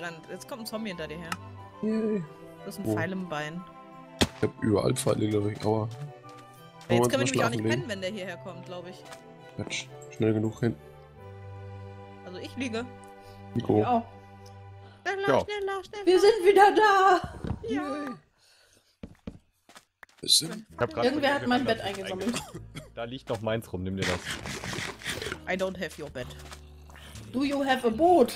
weggerannt. Jetzt kommt ein Zombie hinter dir her. Yay. Du hast ein Pfeil im Bein. Ich hab überall Pfeile, glaube ich, aber... Jetzt können wir nämlich auch nicht pennen, wenn der hierher kommt, glaube ich. Quatsch, schnell genug hin. Also ich liege. Nico. Ja. Schneller, schneller, schneller. Wir sind wieder da. Ja. Irgendwer hat mein Bett eingesammelt. Da liegt noch meins rum, nimm dir das. I don't have your bed. Do you have a boat?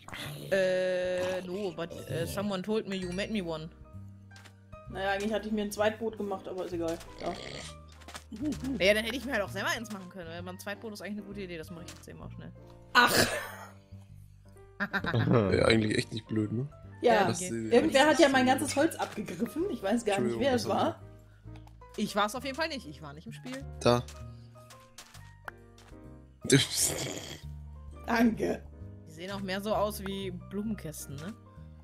No, but someone told me you made me one. Naja, eigentlich hatte ich mir ein Zweitboot gemacht, aber ist egal. Ja. Ja, dann hätte ich mir halt auch selber eins machen können. Weil mein Zweitboot ist eigentlich eine gute Idee, das mache ich jetzt eben auch schnell. Ach! Wäre eigentlich echt nicht blöd, ne? Ja, das irgendwer hat ja mein ganzes Holz abgegriffen. Ich weiß gar nicht, wer es war. Ich war es auf jeden Fall nicht. Ich war nicht im Spiel. Da. Danke. Die sehen auch mehr so aus wie Blumenkästen, ne?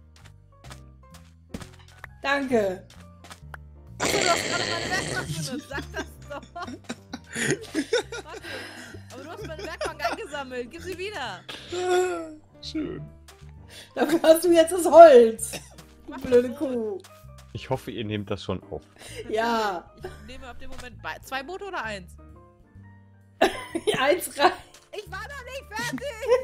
Danke. Achso, du hast gerade meine Werkbank benutzt. Sag das doch. Warte. Aber du hast meine Werkbank eingesammelt. Gib sie wieder. Schön. Dafür hast du jetzt das Holz. Du blöde Kuh. Ich hoffe, ihr nehmt das schon auf. Ja. Ich nehme ab dem Moment 2 Boote oder 1? Eins rein. Ich war noch nicht fertig!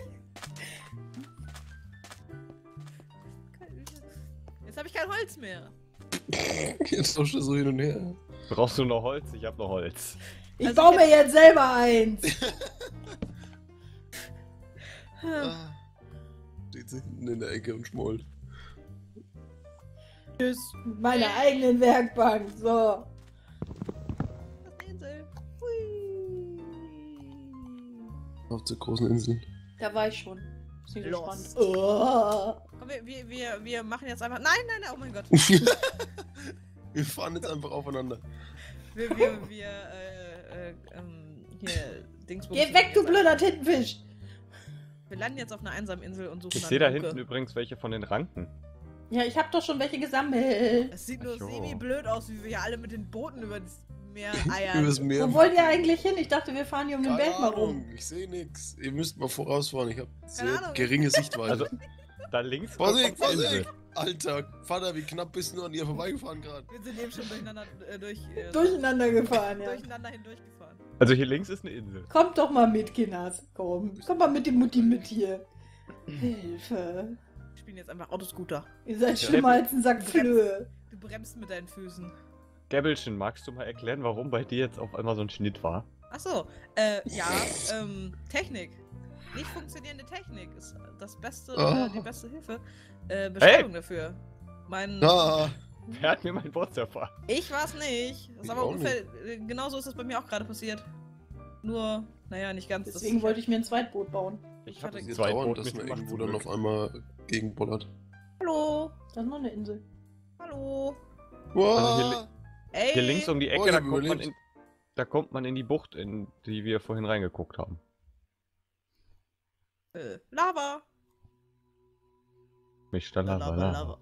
Jetzt habe ich kein Holz mehr. Jetzt tauscht er so hin und her. Brauchst du noch Holz? Ich hab noch Holz. Ich baue mir jetzt selber eins. Steht sich hinten in der Ecke und schmollt. Tschüss. Mit meiner eigenen Werkbank. So. Das ist eine Insel. Hui. Auf zur großen Insel. Da war ich schon. Ist nicht so Los. spannend. Oh. Komm, wir machen jetzt einfach... Nein, nein, nein, oh mein Gott. Wir fahren jetzt einfach aufeinander. Hier, Dingsbums. Geh weg, du blöder Tintenfisch. Wir landen jetzt auf einer einsamen Insel und suchen Ich nach sehe da einer Luke. hinten übrigens welche von den Ranken. Ja, ich hab doch schon welche gesammelt. Es sieht nur Ach so. semi-blöd aus, wie wir hier alle mit den Booten über das Meer eiern. Übers Meer. Wo wollt ihr eigentlich hin? Ich dachte, wir fahren hier um den Keine Berg mal rum. Ahnung, ich sehe nix. Ihr müsst mal vorausfahren. Ich habe sehr Ahnung. geringe Sichtweite. Also, da links Vorsicht, kommt die Insel. Vorsicht! Alter, Vater, wie knapp bist du an dir vorbeigefahren gerade? Wir sind eben schon Durcheinander gefahren, ja. durcheinander hindurchgefahren. Also hier links ist eine Insel. Kommt doch mal mit, Kinders. Komm. Komm mal mit dem Mutti mit hier. Hilfe. Wir spielen jetzt einfach Autoscooter. Ihr seid schlimmer als ein Sack Flöhe. Du bremst mit deinen Füßen. Gäbbelchen, magst du mal erklären, warum bei dir jetzt auf einmal so ein Schnitt war? Achso, ja, Technik. Nicht funktionierende Technik ist das beste, die beste Hilfe. Beschreibung dafür. Ah, Wer hat mir mein Board zerfahren? Ich war's nicht. Das ist Ich aber auch ungefähr, genauso ist das bei mir auch gerade passiert. Nur, naja, nicht ganz. Deswegen wollte ich mir ein Zweitboot bauen. Ich hatte habe das zwei dauernd, Boote dass man mitgemacht. irgendwo zum dann Glück. auf einmal gegenbollert. Hallo, Da ist noch eine Insel. hallo. Also Ey, Hier links um die Ecke, Oh, ich da hab kommt, überlebt. da kommt man in die Bucht, in die wir vorhin reingeguckt haben. Lava. Mr. Lava.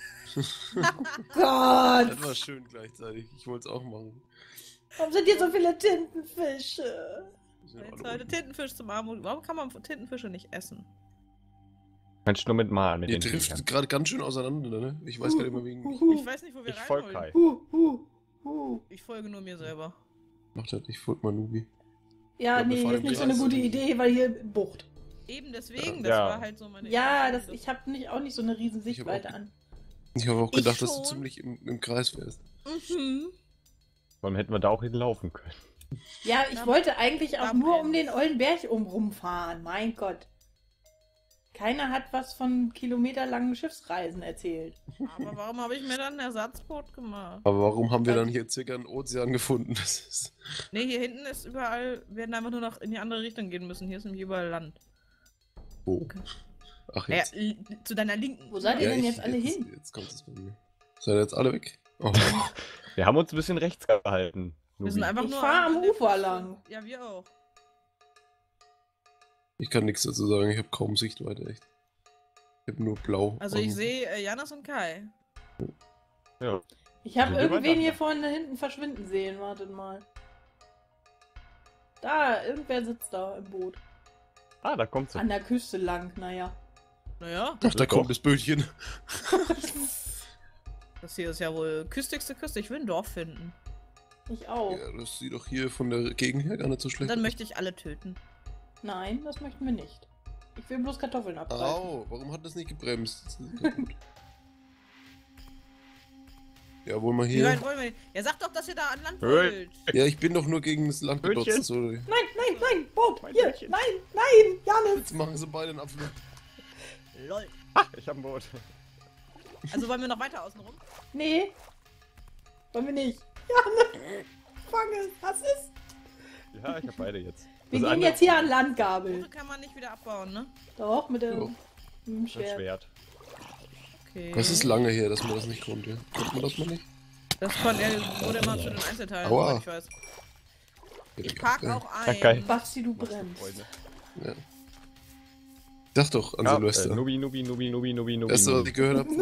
Gott! Das war schön gleichzeitig. Ich wollte es auch machen. Warum sind hier so viele Tintenfische? Wir sind Jetzt alle heute unten. Tintenfisch zum Armut. Warum kann man Tintenfische nicht essen? Kannst du nur mit malen mit Ihr den trifft Viechern. gerade ganz schön auseinander, ne? Ich weiß gar nicht mehr wegen. Ich weiß nicht, wo wir Ich rein folge wollen. Kai. Ich folge nur mir selber. Macht halt nicht, folgt mal Nubi. Ja, Ja, wir nee, fahren ist im nicht so eine Kreis. gute Idee, weil hier Bucht. Eben deswegen, das Ja. war halt so meine... Ja, ich habe auch nicht so eine riesen Ich hab Sichtweite auch- an. Ich habe auch Ich gedacht, dass du schon. ziemlich im Kreis wärst. Mhm. Warum hätten wir da auch hinlaufen können? Ja, ich wollte eigentlich auch Da nur brennt's. um den ollen Berg rumfahren. Mein Gott. Keiner hat was von kilometerlangen Schiffsreisen erzählt. Aber warum habe ich mir dann ein Ersatzboot gemacht? Aber warum haben wir dann hier circa einen Ozean gefunden? Das ist. Ne, hier hinten ist überall... Wir hätten einfach nur noch in die andere Richtung gehen müssen. Hier ist nämlich überall Land. Oh. Ach, Ja, jetzt. zu deiner Linken. Wo seid ihr denn ich- jetzt alle hin? Jetzt kommt es bei mir. Seid ihr jetzt alle weg? Oh. Wir haben uns ein bisschen rechts gehalten. Wir sind Nubi. einfach Ich nur fahr am der Ufer Küste. lang. Ja, wir auch. Ich kann nichts dazu sagen, ich habe kaum Sichtweite, echt. Ich habe nur blau. Also ich sehe Janis und Kai. Ja. Ich habe Sind wir irgendwen beieinander? hier vorne da hinten verschwinden sehen. Wartet mal. Da, irgendwer sitzt da im Boot. Ah, da kommt sie. An der Küste lang, naja. Naja, Ach, da Doch. kommt das Bötchen. das hier ist ja wohl küstigste Küste. Ich will ein Dorf finden. Ich auch. Ja, das sieht doch hier von der Gegend her gar nicht so Und schlecht dann aus. möchte ich alle töten. Nein, das möchten wir nicht. Ich will bloß Kartoffeln abgreifen. Au, warum hat das nicht gebremst? Das ist kaputt. Ja, wollen wir Wie hier. weit wollen wir? Ja, sag doch, dass ihr da an Land Hey. wollt. Ja, ich bin doch nur gegen das Land Bötchen. gedotzt. So. Nein, nein, nein, Boot, Mein hier, Mädchen. nein, nein, Janis. Jetzt machen sie beide einen Abflug. Lol. Ah, ich hab ein Boot. Also wollen wir noch weiter außen rum? Nee, wollen wir nicht. Janis, fang es, was ist? Ja, ich hab beide jetzt. Wir Das gehen andere- jetzt hier an Land, Gabel. Boote kann man nicht wieder abbauen, ne? Doch, mit Jo. dem Ein Schwert. Schwert. Okay. Das ist lange her, dass man das nicht konnte. Konnte man das mal nicht? Das wurde immer zu den Einzelteilen, Aua. soweit ich weiß. Ich park auch ein. geil. Basti, du bremst. Freunde. Ja. Sag doch an Ja, Silvester. Nubi. Das ist, was ich gehört habe.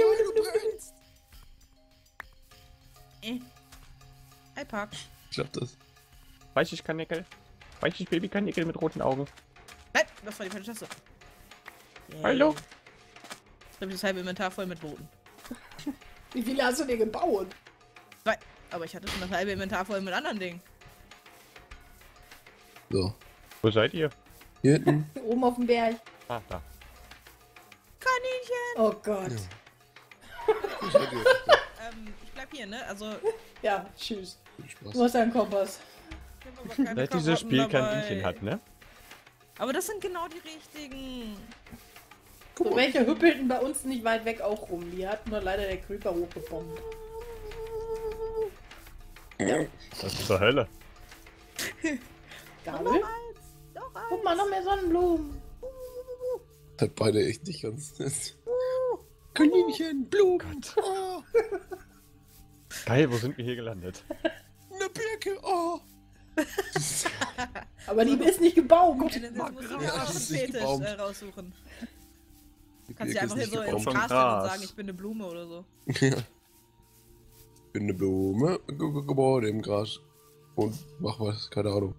I park. Klappt das? Weichig-Kanickel. Weichig-Baby-Kanickel mit roten Augen. Nein, das war die falsche Taste. Hallo? Ich habe das halbe Inventar voll mit Booten. Wie viele hast du dir gebaut? Zwei. Aber ich hatte schon das halbe Inventar voll mit anderen Dingen. So. Wo seid ihr? Hier hinten. Oben auf dem Berg. Ah, da. Kaninchen! Oh Gott. Ich bleib hier, ne? Also, Ja, tschüss. Viel Spaß. Du hast einen Kompass. ich hab aber keine Seit dieses Karotten Spiel kein dabei. Dienchen hat, ne? Aber das sind genau die richtigen. So welche hüppelten bei uns nicht weit weg auch rum. Die hat nur leider der Creeper hochgebombt. Was ist zur Hölle? Gabel? Doch, Guck mal, noch mehr Sonnenblumen. Hat beide echt nicht ganz. Kaninchen, Blumen. Oh, Geil, wo sind wir hier gelandet? eine Birke. Oh. Aber die ist nicht gebaumt. Jetzt musst du Ja, mir auch das einen ist nicht Fetisch gebaumt. Raussuchen. Die Kannst Birke du einfach ist hier so nicht ins gebaumt. Gras stellen und Gras. sagen, ich bin eine Blume oder so. Ja. Ich bin eine Blume geboren im Gras. Und mach was, keine Ahnung.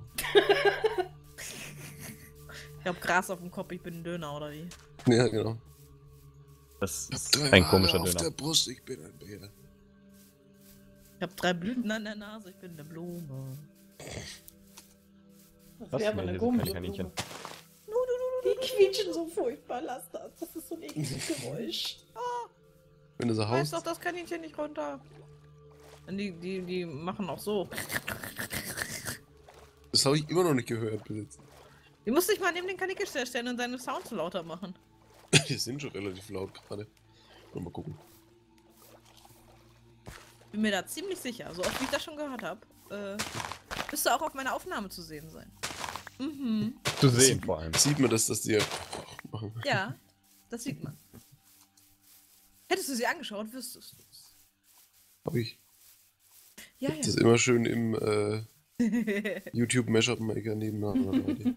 Ich hab Gras auf dem Kopf, ich bin ein Döner oder wie? Ja, genau. Das Ich ist hab ein Haare komischer auf Döner. der Brust, ich bin ein Bär. Ich hab 3 Blüten an der Nase, ich bin eine Blume. Das Was? wäre aber Nee, eine hier sind keine komische Kaninchen. Blume. Die quietschen so furchtbar, lass das. Das ist so ein ekliges Geräusch. Wenn du so Reiß haust. doch das Kaninchen nicht runter. Und die machen auch so. Das habe ich immer noch nicht gehört bis jetzt. Die musst dich mal neben den Kaninchen stellen und seine Sounds lauter machen. Die sind schon relativ laut gerade. Mal gucken. Bin mir da ziemlich sicher, so oft wie ich das schon gehört habe, wirst du auch auf meiner Aufnahme zu sehen sein. Mhm. Zu sehen vor allem. Sieht man das, dass die machen? Ja, das sieht man. Hättest du sie angeschaut, wüsstest du es. Hab ich. Ja, Das ist immer schön im YouTube Mashup Maker nebeneinander.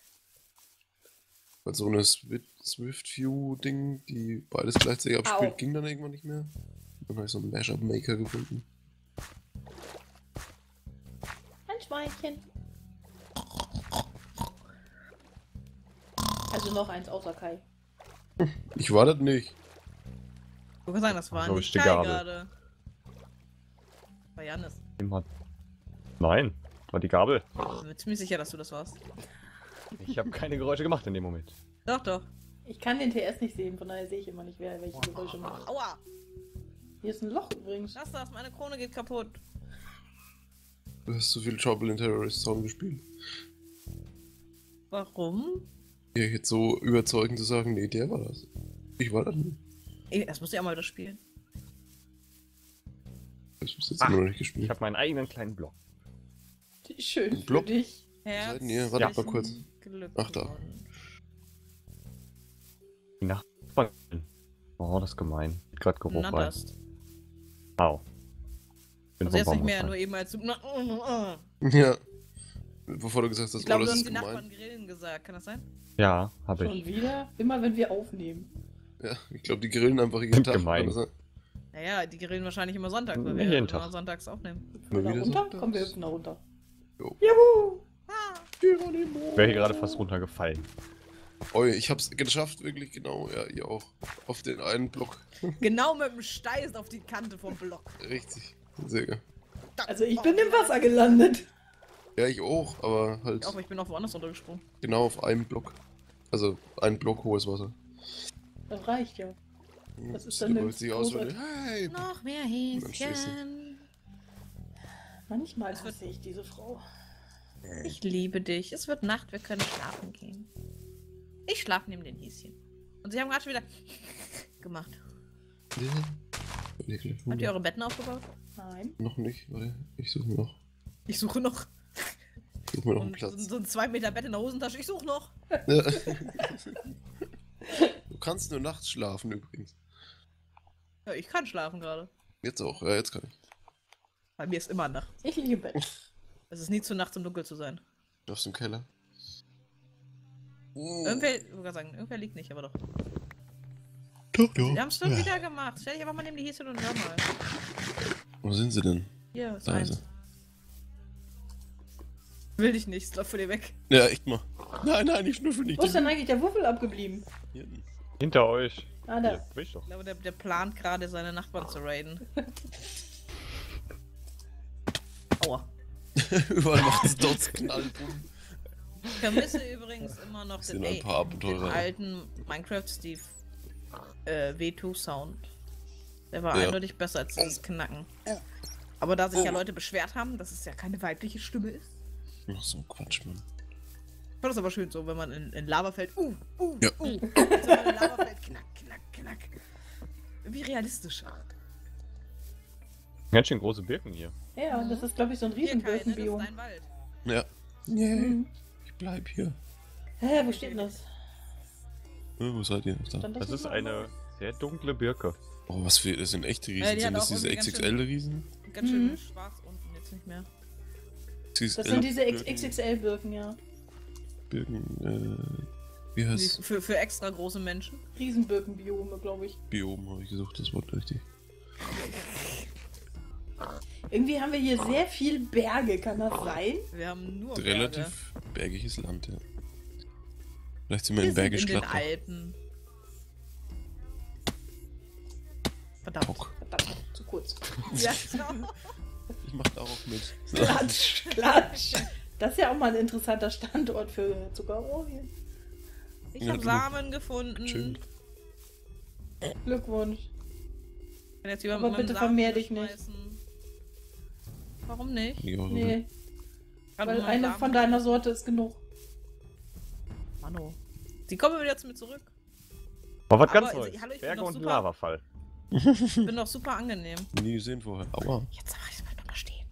Weil so eine Swift View Ding, die beides gleichzeitig abspielt, Au. ging dann irgendwann nicht mehr. Dann habe ich so einen Mashup Maker gefunden. Ein Schweinchen. Also noch eins außer Kai. Ich war das nicht. Ich kann sagen, das war So nicht ist die Kai Gabel. gerade. War Janis. Jemand. Nein, war die Gabel. Ich bin mir ziemlich sicher, dass du das warst. Ich habe keine Geräusche gemacht in dem Moment. Doch, doch. Ich kann den TS nicht sehen, von daher sehe ich immer nicht, wer welche Geräusche macht. Aua! Hier ist ein Loch übrigens. Lass das, meine Krone geht kaputt. Du hast so viel Trouble in Terrorist Zone gespielt. Warum? Ja, jetzt so überzeugend zu sagen, nee, der war das. Ich war das nicht. Ey, erst muss ich auch mal das spielen. Ich hab's jetzt immer noch nicht Ich gespielt. habe meinen eigenen kleinen Block. Schön für Blob. dich. Seid ihr? Warte mal kurz. Ach, da. Die Nachbarn. Oh, das ist gemein. Gerade Geruch rein. Nanderst. Au. Bin Also jetzt vom nicht mehr, Baum nur eben als du... Ja. Bevor du gesagt hast, Ich glaube, oh, du das hast ist die Nachbarn gemein. grillen gesagt, kann das sein? gefallen. Ja, habe Schon ich. wieder? Immer wenn wir aufnehmen. Ja, ich glaube, die grillen einfach jeden Sind Tag. gemein. Kann das sein? Naja, die grillen wahrscheinlich immer Sonntag, weil Nee, wir jeden immer Tag. sonntags aufnehmen. Hüpfen wir da wieder runter? sonntags. Komm, wir hüpfen da runter. Jo. Juhu! Ah, Geronimo. Wäre hier gerade fast runtergefallen. Oh, ich hab's geschafft, wirklich genau. Ja, ihr auch. Auf den einen Block. Genau mit dem Steiß auf die Kante vom Block. Richtig. Sehr geil. Also ich bin im Wasser gelandet. Ja, ich auch, aber halt Auch ich bin auch woanders runtergesprungen. genau auf einem Block. Also ein Block hohes Wasser. Das reicht ja. Das ist dann Sieht eine sich aus wie große- hey. Noch mehr Häschen. Manchmal hasse ich diese Frau. Ich liebe dich. Es wird Nacht, wir können schlafen gehen. Ich schlafe neben den Häschen. Und sie haben gerade schon wieder gemacht. Habt ihr eure Betten aufgebaut? Nein. Noch nicht, warte. Ich suche noch. Ich suche noch. Ich suche mir noch einen Und Platz. so ein 2 Meter Bett in der Hosentasche. Ich suche noch. Ja. Du kannst nur nachts schlafen übrigens. Ja, ich kann schlafen gerade. Jetzt auch, ja, jetzt kann ich. Bei mir ist immer Nacht. Ich liege im Bett. Es ist nie zu nachts im Dunkeln zu sein. Darfst du im Keller? Irgendwer, ich wollte gerade sagen, irgendwer liegt nicht, aber doch. Doch, Wir haben es schon wieder gemacht. Stell dich einfach mal neben die Häschen und hör mal. Wo sind sie denn? Hier ist Da ist eins. er. Will dich nicht, es läuft vor dir weg. Ja, echt mal. Nein, nein, ich schnüffel nicht. Wo ist denn eigentlich der Wuffel abgeblieben? Hier hinten. Hinter euch. Ah, da. Ja, weiß ich doch. Ich glaube, der plant gerade seine Nachbarn zu raiden. Aua. Überall macht es dort Knallbumm. Ich vermisse übrigens immer noch Das den, sind ein paar Abenteurer. den alten Minecraft-Steve W2-Sound. Der war Ja. eindeutig besser als dieses Knacken. Aber da sich ja Leute beschwert haben, dass es ja keine weibliche Stimme ist. Ach so, Quatsch, Mann. Ich fand das aber schön so, wenn man in Lava fällt. Ja. So wenn man in Lava fällt, knack, knack, knack. Irgendwie realistischer. Ganz schön große Birken hier. Ja, und das ist, glaube ich, so ein Hier, Kai, ne? Das ist Riesenbirkenbiom. dein Wald. Ja. Nee, Mhm. ich bleib hier. Hä, wo steht denn das? Wo seid ihr? Da. Stand Das ist nicht eine sehr dunkle Birke. Oh, was für. Das sind echte Riesen. die Sind hat das auch diese irgendwie ganz schön- XXL-Riesen? Ganz schön Mhm. schwarz unten, jetzt nicht mehr. Das sind diese XXL-Birken, ja. Birken, wie heißt Für extra große Menschen. Riesenbirkenbiome, glaube ich. Biom, habe ich gesucht, das Wort richtig. Irgendwie haben wir hier sehr viel Berge, kann das sein? Wir haben nur Berge. Relativ bergiges Land, ja. Vielleicht sind wir Wir in sind Bergisch in den Gladbach. Alpen. Verdammt. Bock. Verdammt, zu kurz. Ja, genau. Ich mach da auch mit. Klatsch, klatsch. Das ist ja auch mal ein interessanter Standort für Zuckerrohrchen. Ich Ja, habe du- Samen gefunden. Schön. Glückwunsch. Ich kann jetzt über Aber meinen bitte Samen vermehr dich nicht. schmeißen. Warum nicht? Ja, so Nee, Kann weil meinen eine Samen- von deiner Sorte ist genug. Manno. Sie kommen wieder zu mir zurück. Aber was Aber ganz ich- Neues. hallo, ich bin Berge doch und ein super- Lavafall. Ich bin doch super angenehm. Nie gesehen vorher. Aua. Jetzt mach ich mal stehen.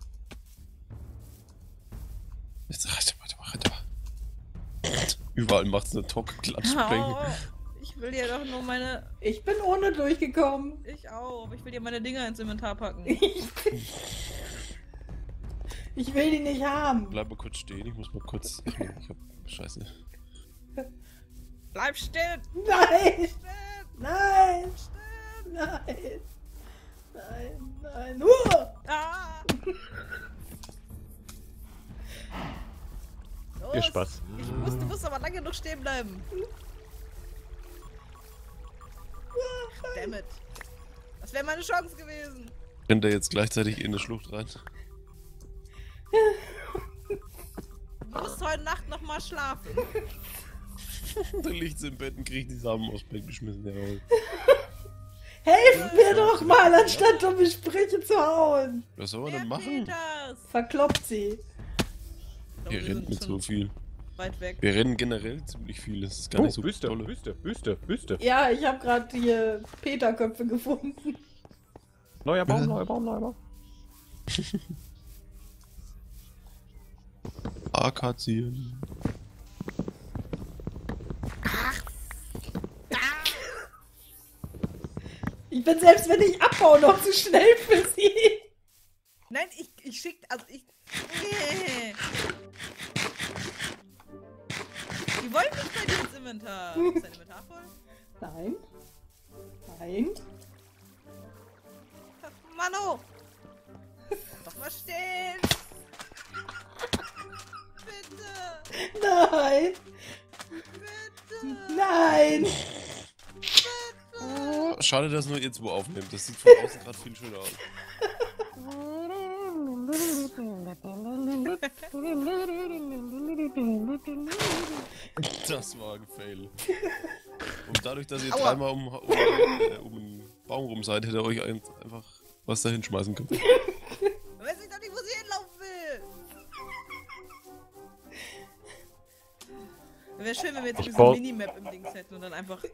Jetzt reicht warte. Überall macht's eine Tock-Klatschbänke. Oh, ich will dir doch nur meine... Ich bin ohne durchgekommen. Ich auch. Ich will dir meine Dinger ins Inventar packen. Ich will die nicht haben. Bleib mal kurz stehen, ich muss mal kurz. Ich hab. Scheiße. Bleib stehen! Nein, Stehen! nein, Stehen! nein. Nein. Ah! Viel Los, Spaß. Du musst aber lange genug stehen bleiben. Dammit. Das wäre meine Chance gewesen. Rennt er jetzt gleichzeitig in eine Schlucht rein? Du musst heute Nacht noch mal schlafen. Da liegt sie im Bett und kriegt die Samen aus dem Bett geschmissen. Jawohl. Helft mir doch mal, anstatt dumme Sprüche zu hauen. Was soll man Wer denn machen? geht das? Verkloppt sie. Ich Wir glaube, rennen mit so viel. weit weg. Wir rennen generell ziemlich viel. Das ist gar Oh, nicht so Wüste, tolle. Wüste. Ja, ich habe gerade hier Peterköpfe gefunden. Neuer Baum. Akazien. Ich bin selbst, wenn ich abbaue, noch zu schnell für sie. Nein, ich schick. Also ich. Nee. Die wollen nicht bei dir ins Inventar. Ist dein Inventar voll? Nein. Nein. Mano! Doch mal stehen! Bitte! Nein. Bitte! Schade, dass nur ihr zwei aufnehmt. Das sieht von außen gerade viel schöner aus. Das war ein Fail. Und dadurch, dass ihr dreimal um einen Baum rum seid, hätte ihr euch einfach was da hinschmeißen können. Weiß ich doch nicht, wo sie hinlaufen will. Wäre schön, wenn wir jetzt diese Minimap im Dings hätten und dann einfach...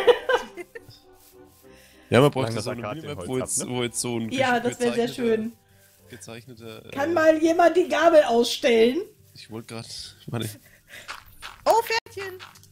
Ja, man bräuchte so eine Minimap, wo jetzt so ein Ja, das wäre sehr schön. Gezeichneter... Kann mal jemand die Gabel ausstellen? Ich wollte gerade... Meine... Oh, Pferdchen!